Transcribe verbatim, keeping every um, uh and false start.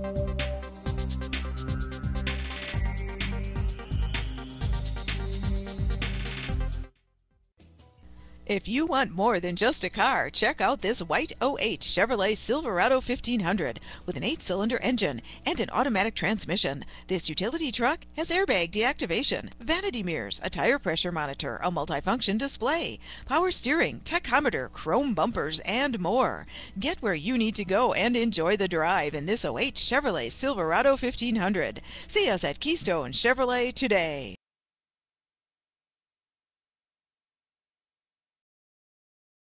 If you want more than just a car, check out this white oh eight Chevrolet Silverado fifteen hundred with an eight-cylinder engine and an automatic transmission. This utility truck has airbag deactivation, vanity mirrors, a tire pressure monitor, a multifunction display, power steering, tachometer, chrome bumpers, and more. Get where you need to go and enjoy the drive in this oh eight Chevrolet Silverado fifteen hundred. See us at Keystone Chevrolet today.